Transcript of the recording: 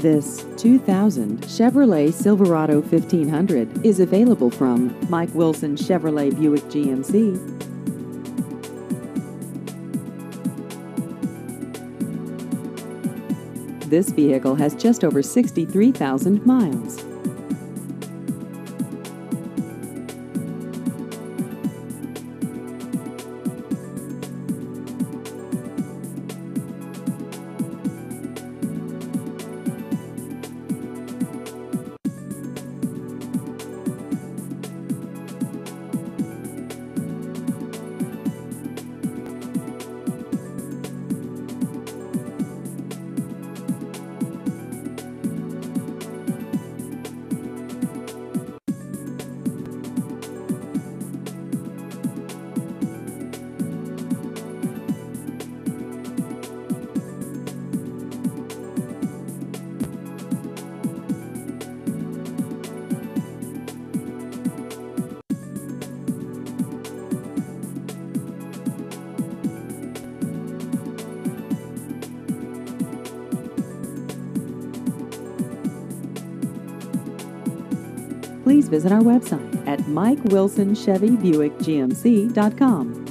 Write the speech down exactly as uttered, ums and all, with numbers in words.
This two thousand Chevrolet Silverado fifteen hundred is available from Mike Wilson Chevrolet Buick G M C. This vehicle has just over sixty-three thousand miles. Please visit our website at mike wilson chevy buick g m c dot com.